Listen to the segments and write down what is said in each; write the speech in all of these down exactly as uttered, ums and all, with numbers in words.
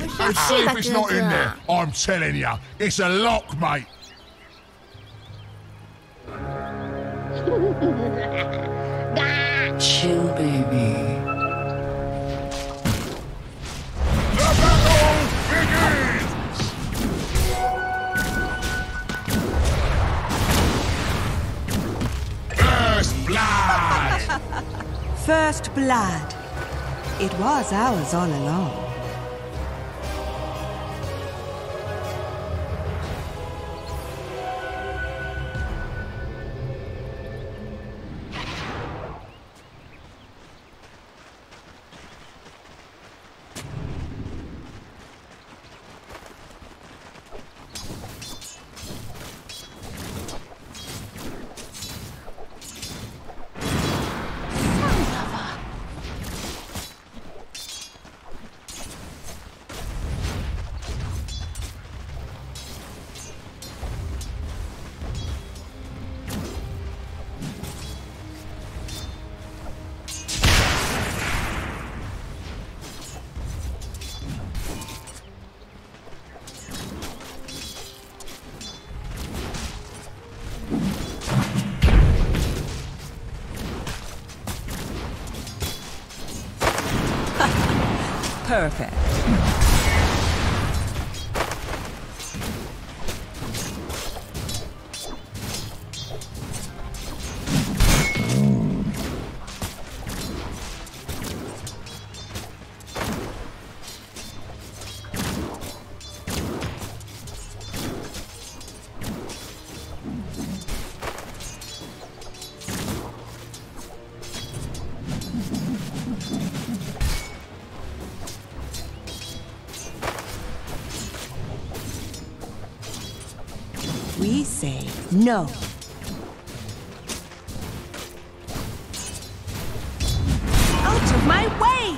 And see if it's not in there. I'm telling you, it's a lock, mate. Chill, baby. The battle begins! First blood! First blood. It was ours all along. Perfect. We say no. Out of my way!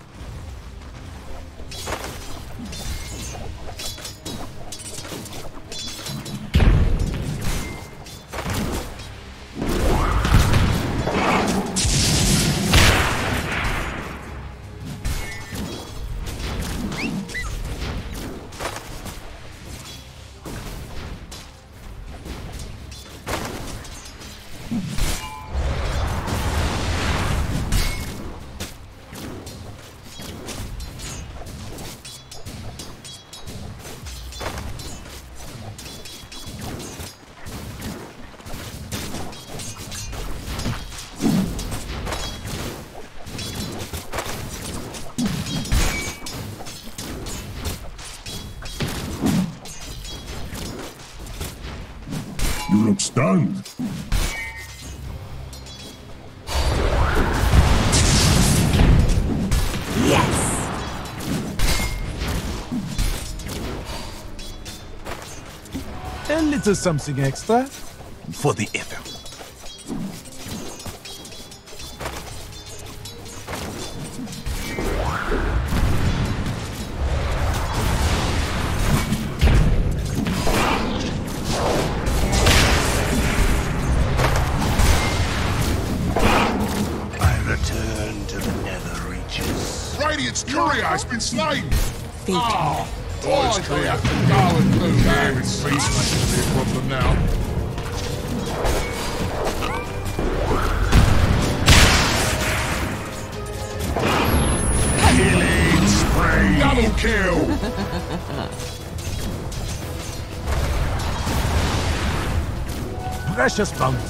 You look stunned. Yes! A little something extra for the effort. Radiant's courier has been slain! Fatal. Ah, oh, it's clear. Go and move there with speed makes be a problem now. Killing spree! Double kill! Precious bounty.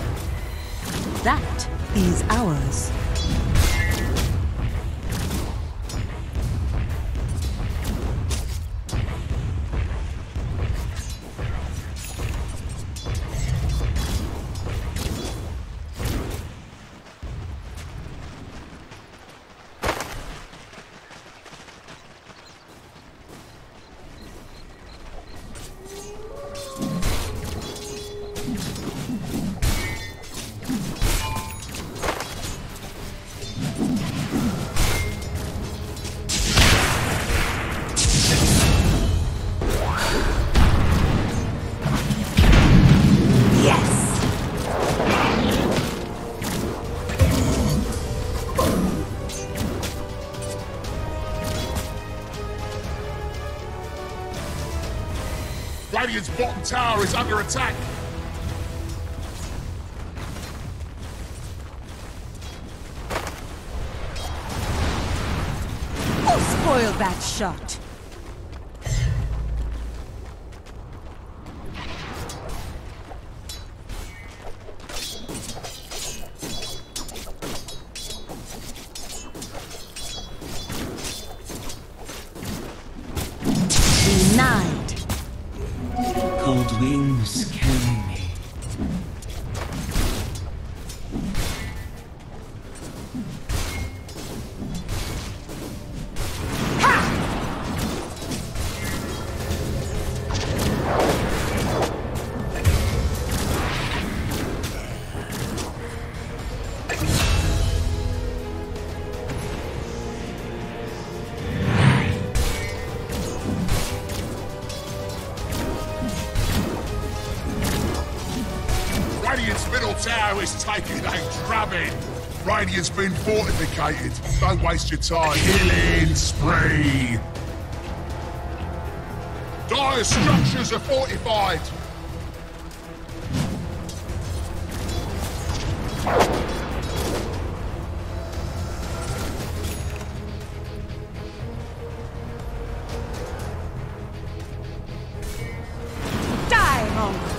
That is ours. Radiant's bottom tower is under attack. Who spoiled that shot? Denied. Cold winds carry me. Radiant's middle tower is taking a drubbing. Radiant's been fortificated. Don't waste your time. Killing spree. Dire structures are fortified. Die, hunger.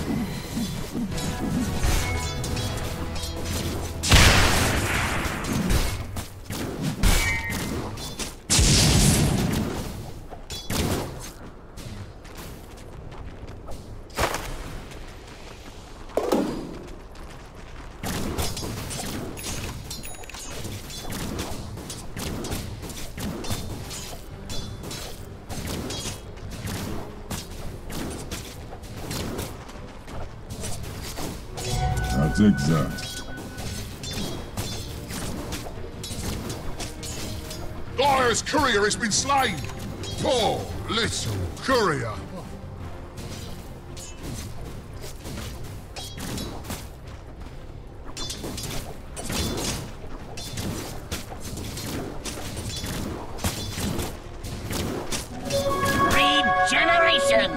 I'll take that. Dire's courier has been slain. Poor little courier. Regeneration!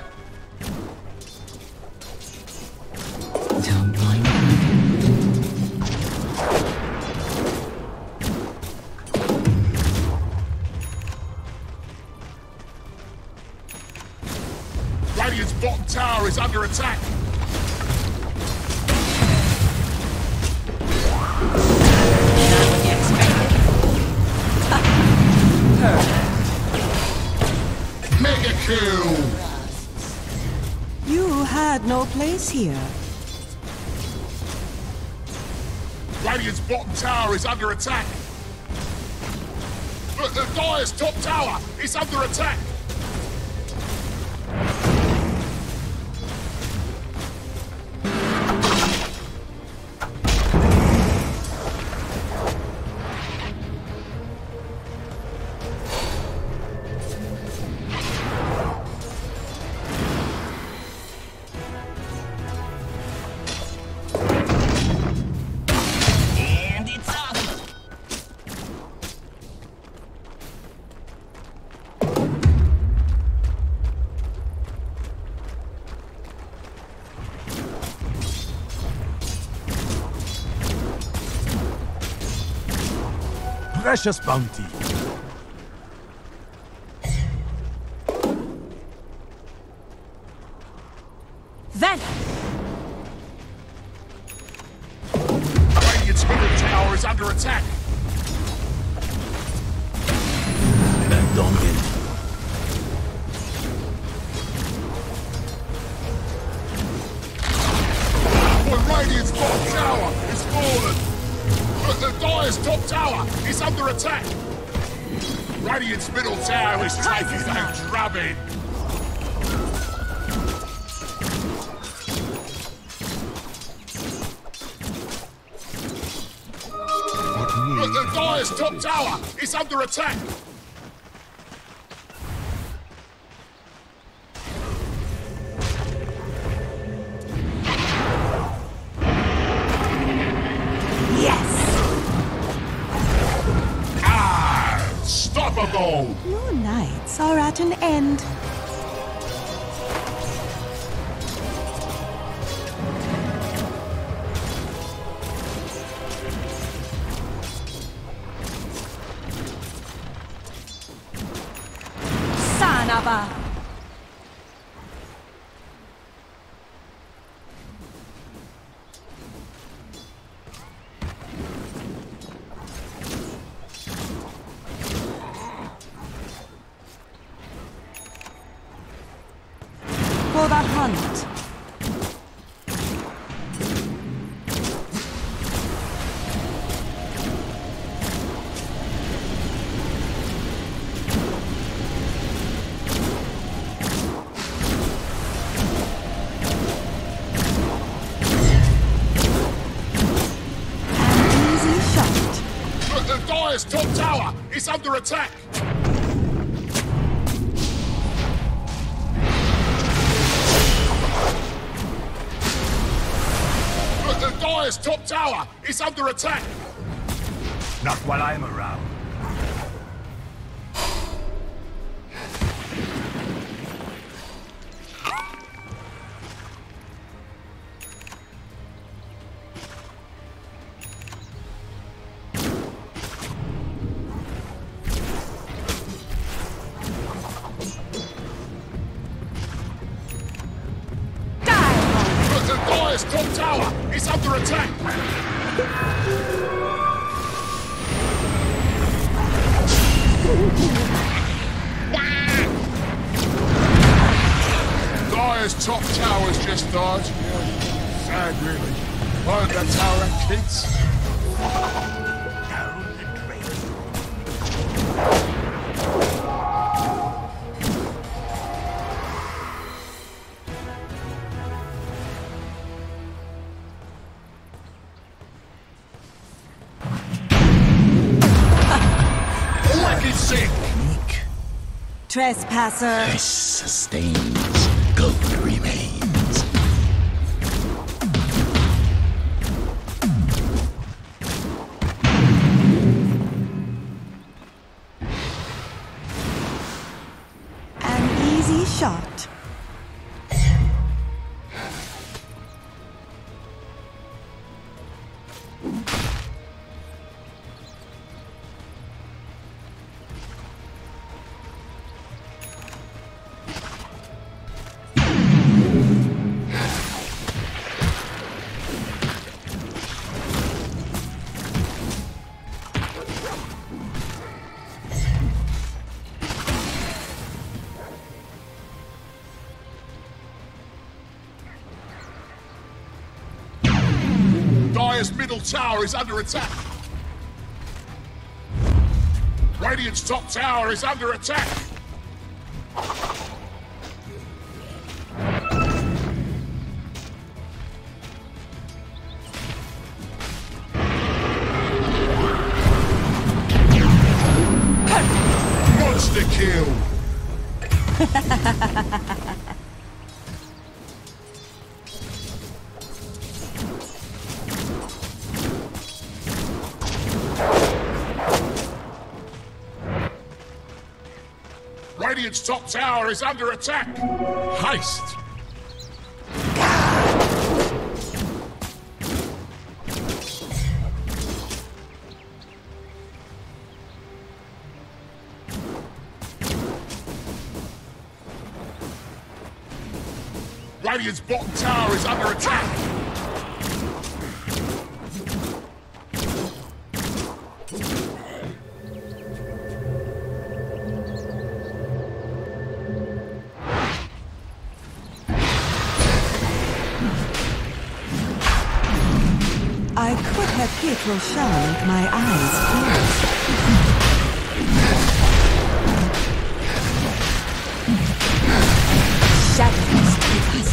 Don't mind me. Radiant's bottom tower is under attack. Mega kill! You had no place here. Radiant's bottom tower is under attack. Look, the Dire's top tower is under attack. And it's up! Precious bounty. Venom. Radiant's middle tower is under attack. Abandoned. Well, Radiant's bottom tower is fallen. But the Dire's top tower is under attack. Radiant's middle tower is taking a drubbing. But the Dire's top tower is under attack. Unstoppable! Your nights are at an end. Baba. For the hunt. Top tower is under attack! But the Dire's top tower is under attack! Not while I'm around. Top tower is under attack! Dire's top tower's just died. Sad, really. Heard that tower had kids. Trespasser. This sustains, gold remains. An easy shot. Dire's middle tower is under attack. Radiant's top tower is under attack. Monster kill. Radiant's top tower is under attack! Heist! Radiant's bottom tower is under attack! I could have hit Roshan with my eyes closed. Shadows take us.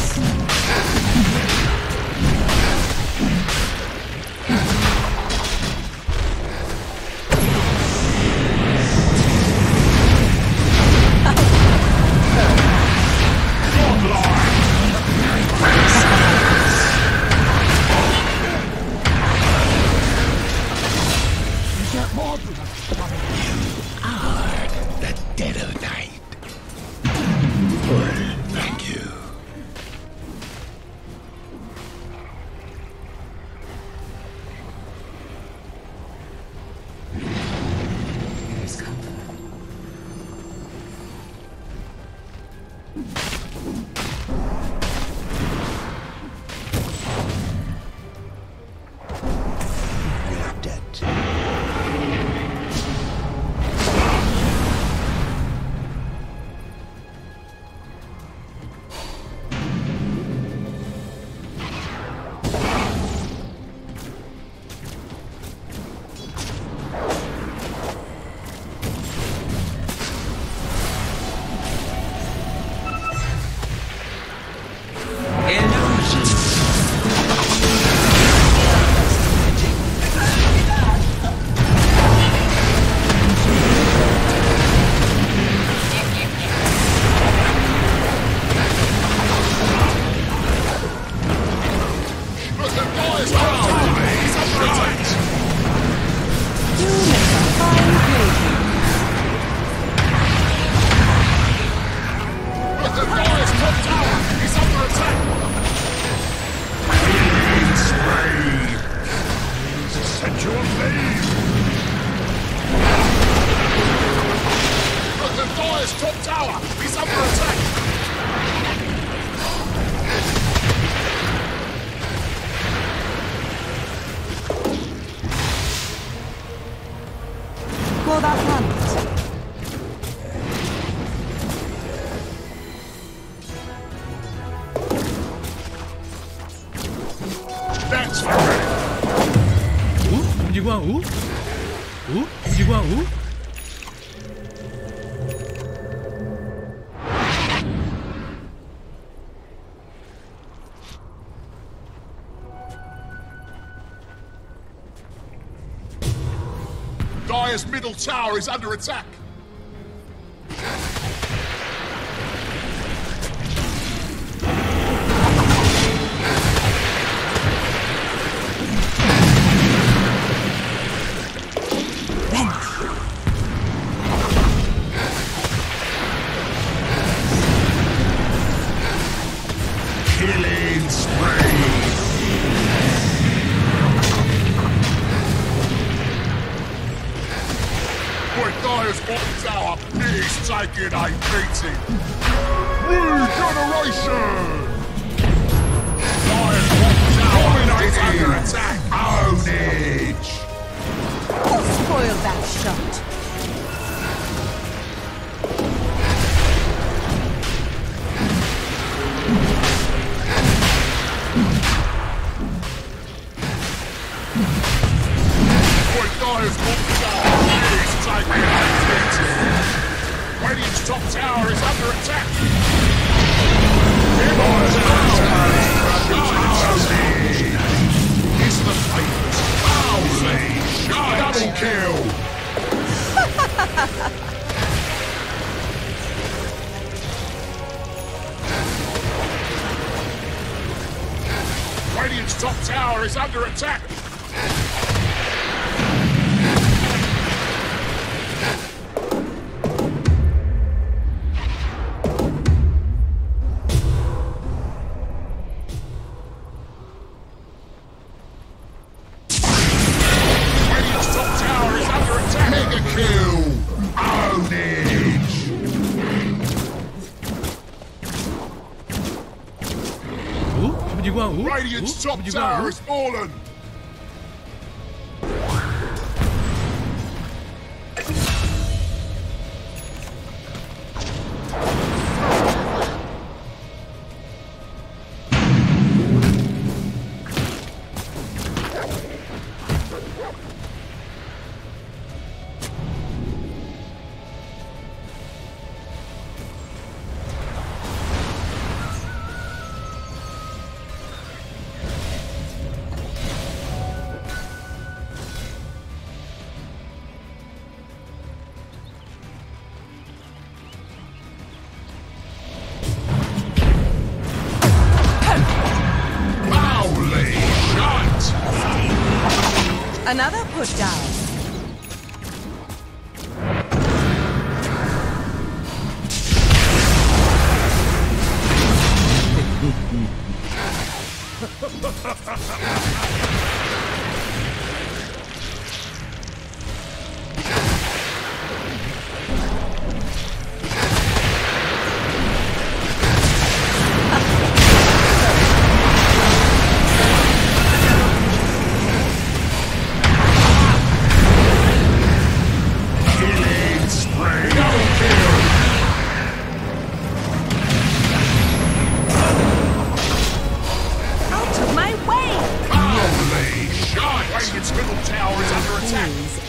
Où? Où? Tu vois où? Dire's middle tower is under attack. Taking a beating. Regeneration! Dire's bottom tower is under attack. Ownage! Who spoiled that shot? Boy, Dire's bottom tower is taking a beating. Radiant's top tower is under attack! It's the famous Offlane! Double kill! Radiant's top tower is under attack! Radiant's top tower has fallen! Another put down.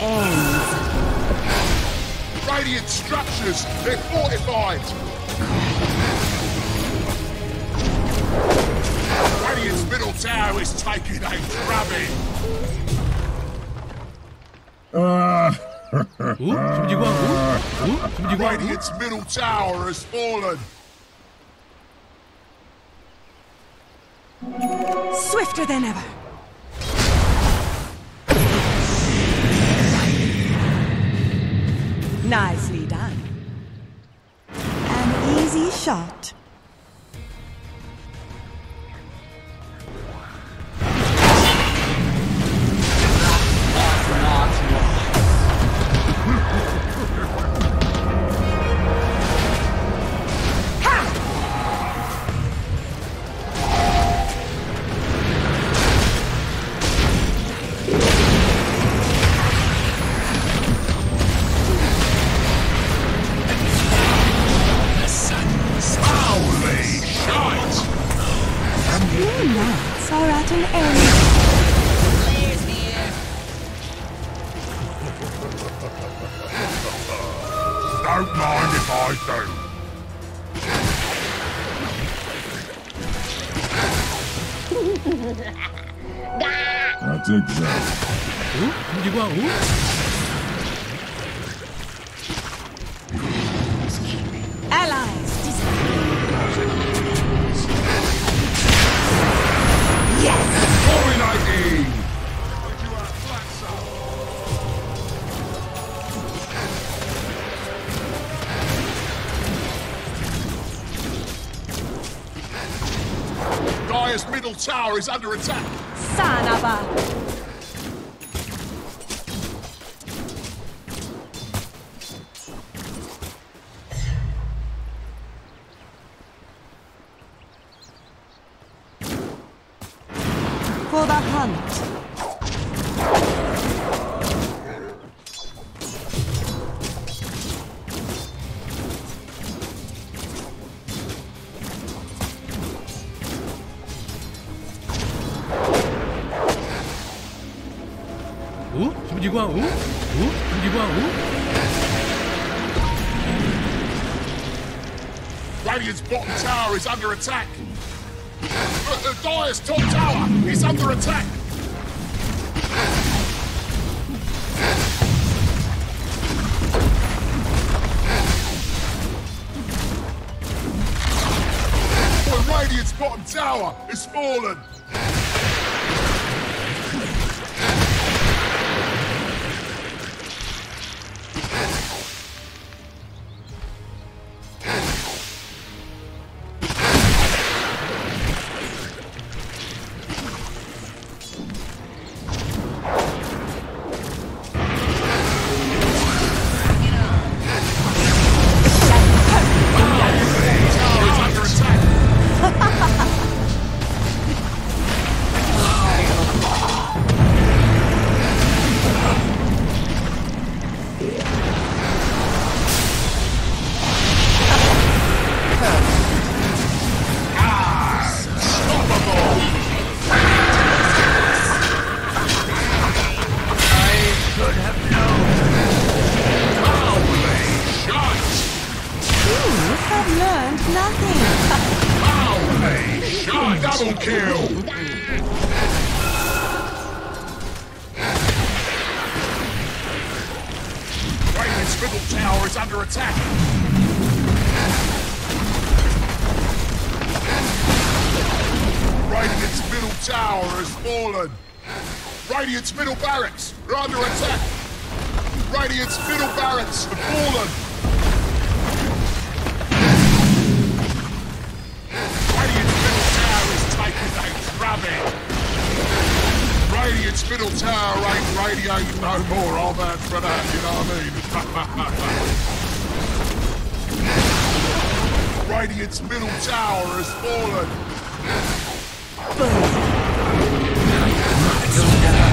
ends. Radiant structures, they're fortified. Radiant's middle tower is taking a drubbing. 오? 김지광 오? 오? 김지광 오? Radiant's middle tower has fallen. Swifter than ever. Nicely done. An easy shot. Don't mind if I do. That's exact. 오? 김지광 오? Allies yes! Dominating! Dire's middle tower is under attack. Son of a... For the hunt. 오? 김지광 오? 오? 김지광 오? Radiant's bottom tower is under attack. Uh, uh, Dire's top tower is under attack. Well, Radiant's bottom tower is fallen. Double kill! Radiant's middle tower is under attack. Radiant's middle tower has fallen. Radiant's middle barracks are under attack. Radiant's middle barracks have fallen. Radiant's middle tower ain't radiating no more. I'll vouch for that, you know what I mean? Radiant's middle tower has fallen. Boom.